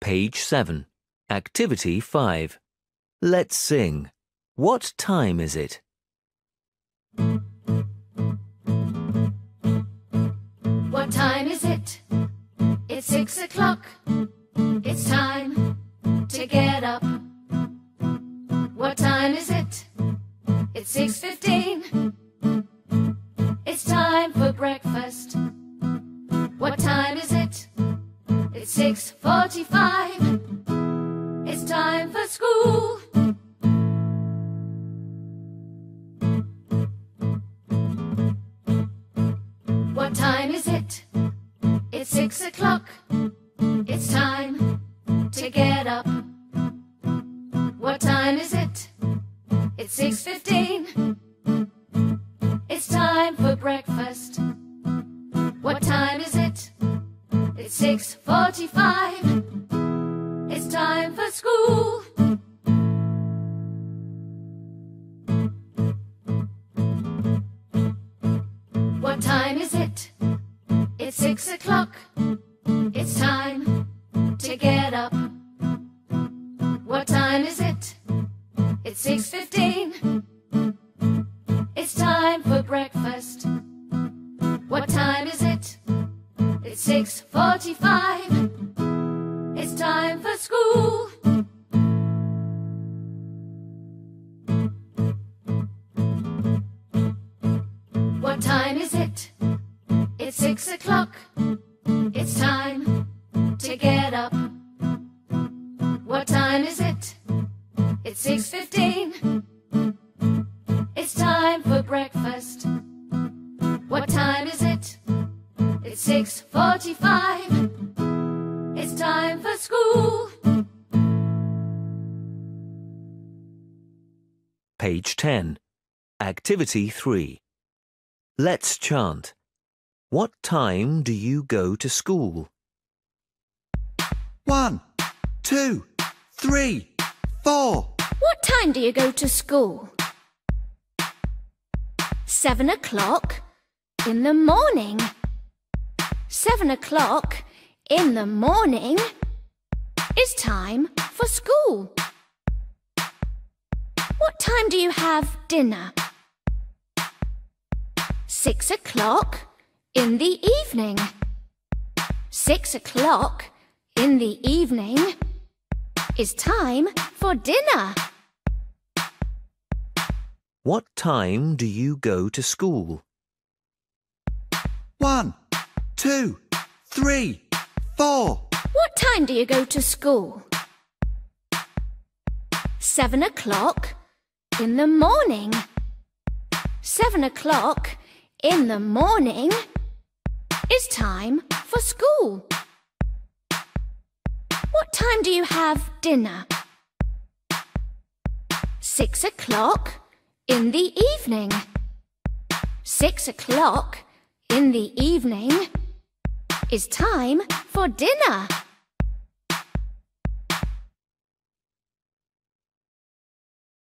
Page 7. Activity 5. Let's sing. What time is it? What time is it? It's 6 o'clock. It's time to get up. What time is it? It's 6:15. It's time for breakfast. What time is it? It's 6:45. It's time for school. What time is it? It's 6 o'clock. It's time to get up. What time is it? It's 6:15. It's time for breakfast. What time is it? It's 6:45. It's time for school. What time is it? It's 6 o'clock. It's time to get up. What time is it? It's 6:15. It's time for breakfast. What time is it? It's 6:45. It's time for school. What time is it? It's 6 o'clock. It's time to get up. What time is it? It's 6:15. It's time for breakfast. What time is it? It's 6:45. It's time for school. Page 10. Activity 3. Let's chant. What time do you go to school? 1, 2, 3, 4. What time do you go to school? 7 o'clock in the morning. 7 o'clock in the morning is time for school. What time do you have dinner? 6 o'clock in the evening. 6 o'clock in the evening is time for dinner. What time do you go to school? 1, 2, 3, 4. What time do you go to school? 7 o'clock in the morning. 7 o'clock in the morning is time for school. What time do you have dinner? 6 o'clock in the evening. 6 o'clock in the evening is time for dinner.